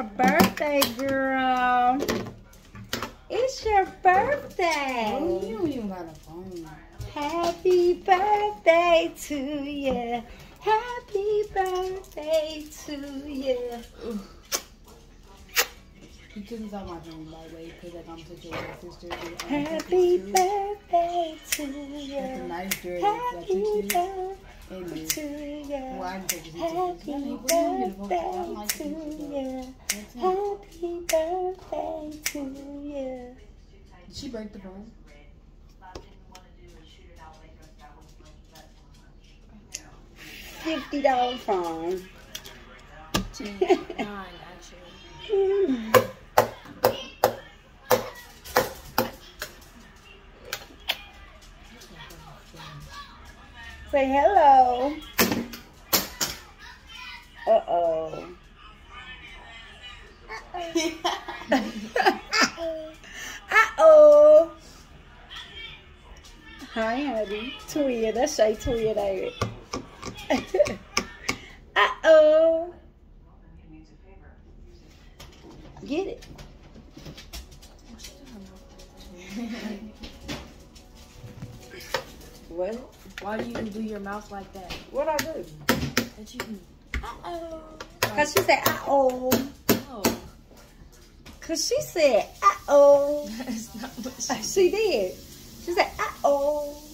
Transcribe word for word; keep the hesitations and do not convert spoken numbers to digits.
birthday, girl. It's your birthday. Oh, you don't even got a phone. Happy birthday to you. Happy birthday to you. You couldn't tell my phone, by the way, because like, I'm such a little sister. Happy birthday to you. That's a nice jersey. Happy birthday And to you. well, I can take you Happy birthday to you. Happy birthday to you. Did she break the phone? Fifty dollar phone. Nine, actually. Say hello. Uh oh. Uh oh. Hi, honey. Tweet. That's say tweet, ain't it? Uh oh. Get it. What? Why do you do your mouth like that? What I do? That you Uh oh. Cause she said uh oh. oh. Cause she said uh oh. That's not what she She did. She said uh oh.